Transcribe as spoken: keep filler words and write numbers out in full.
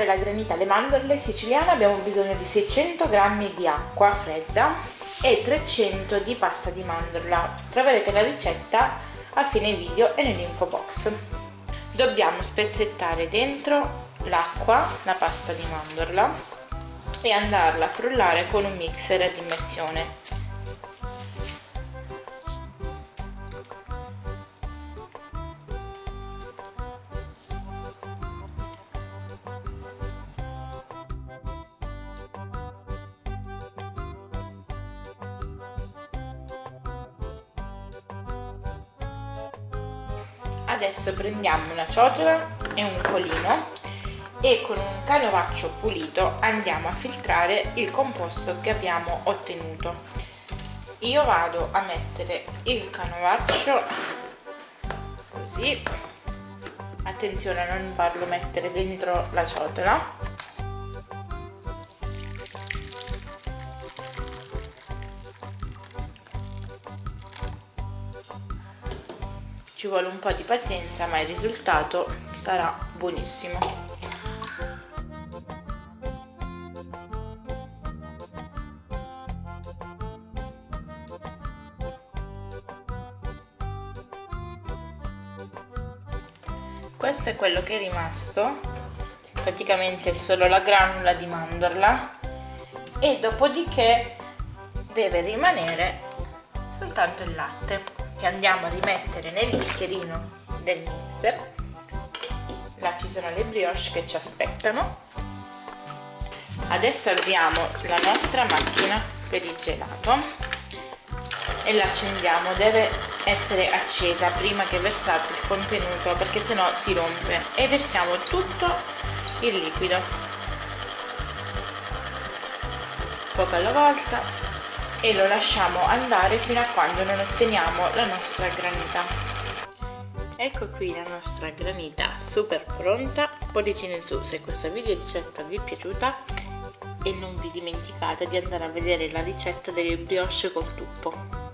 la granita alle mandorle siciliana abbiamo bisogno di seicento grammi di acqua fredda e trecento di pasta di mandorla. Troverete la ricetta a fine video e nell'info box. Dobbiamo spezzettare dentro l'acqua, la pasta di mandorla, e andarla a frullare con un mixer ad immersione. Adesso prendiamo una ciotola e un colino e con un canovaccio pulito andiamo a filtrare il composto che abbiamo ottenuto. Io vado a mettere il canovaccio così, attenzione a non farlo mettere dentro la ciotola. Ci vuole un po' di pazienza, ma il risultato sarà buonissimo. Questo è quello che è rimasto, praticamente solo la granula di mandorla, e dopodiché deve rimanere soltanto il latte, che andiamo a rimettere nel bicchierino del mixer. Là ci sono le brioche che ci aspettano. Adesso avviamo la nostra macchina per il gelato e la accendiamo. Deve essere accesa prima che versate il contenuto, perché sennò si rompe, e versiamo tutto il liquido poco alla volta e lo lasciamo andare fino a quando non otteniamo la nostra granita. Ecco qui la nostra granita super pronta. Pollicino in su se questa video ricetta vi è piaciuta e non vi dimenticate di andare a vedere la ricetta delle brioche col tuppo.